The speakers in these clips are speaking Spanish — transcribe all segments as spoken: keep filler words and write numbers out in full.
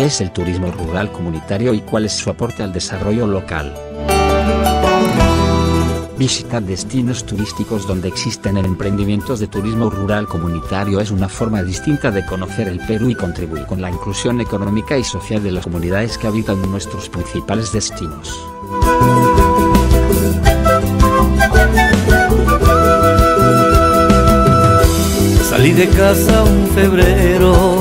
es el turismo rural comunitario y cuál es su aporte al desarrollo local? Visitar destinos turísticos donde existen emprendimientos de turismo rural comunitario es una forma distinta de conocer el Perú y contribuir con la inclusión económica y social de las comunidades que habitan nuestros principales destinos. Salí de casa un febrero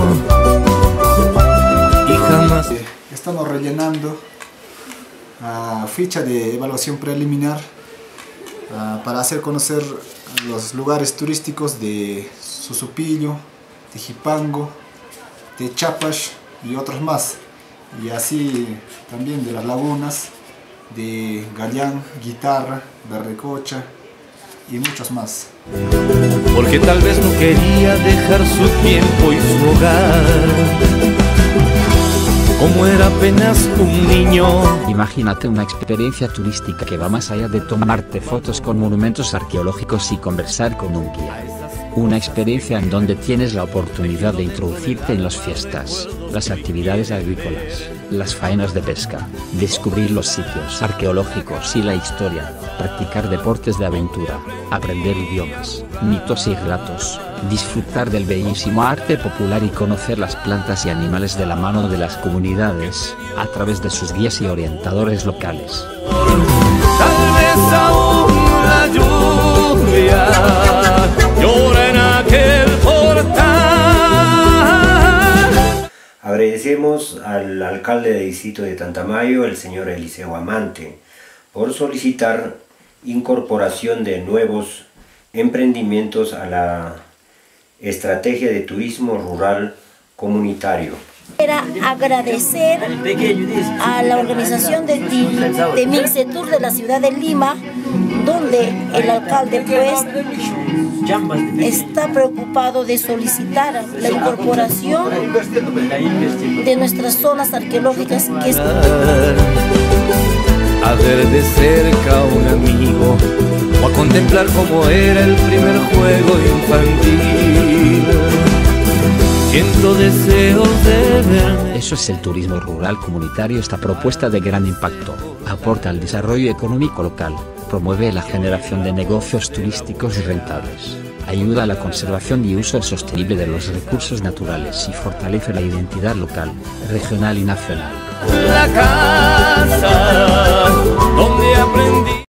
y jamás... Estamos rellenando la ficha de evaluación preliminar uh, para hacer conocer los lugares turísticos de Susupillo, de Jipango, de Chapash y otros más. Y así también de las lagunas, de Gallán, Guitarra, Berrecocha y muchos más. Porque tal vez no quería dejar su tiempo y su hogar, como era apenas un niño. Imagínate una experiencia turística que va más allá de tomarte fotos con monumentos arqueológicos y conversar con un guía. Una experiencia en donde tienes la oportunidad de introducirte en las fiestas, las actividades agrícolas, las faenas de pesca, descubrir los sitios arqueológicos y la historia, practicar deportes de aventura, aprender idiomas, mitos y relatos, disfrutar del bellísimo arte popular y conocer las plantas y animales de la mano de las comunidades, a través de sus guías y orientadores locales. Tal vez aún la lluvia llora en aquel portal. Agradecemos al alcalde de distrito de Tantamayo, el señor Eliseo Amante, por solicitar incorporación de nuevos emprendimientos a la estrategia de turismo rural comunitario. Era agradecer a la organización de, de Mincetur de la ciudad de Lima, donde el alcalde pues está preocupado de solicitar la incorporación de nuestras zonas arqueológicas que es... A ver de cerca a un amigo o a contemplar cómo era el primer juego infantil. Siento deseos de ver. Eso es el turismo rural comunitario. Esta propuesta de gran impacto aporta al desarrollo económico local, promueve la generación de negocios turísticos rentables, ayuda a la conservación y uso sostenible de los recursos naturales y fortalece la identidad local, regional y nacional. La casa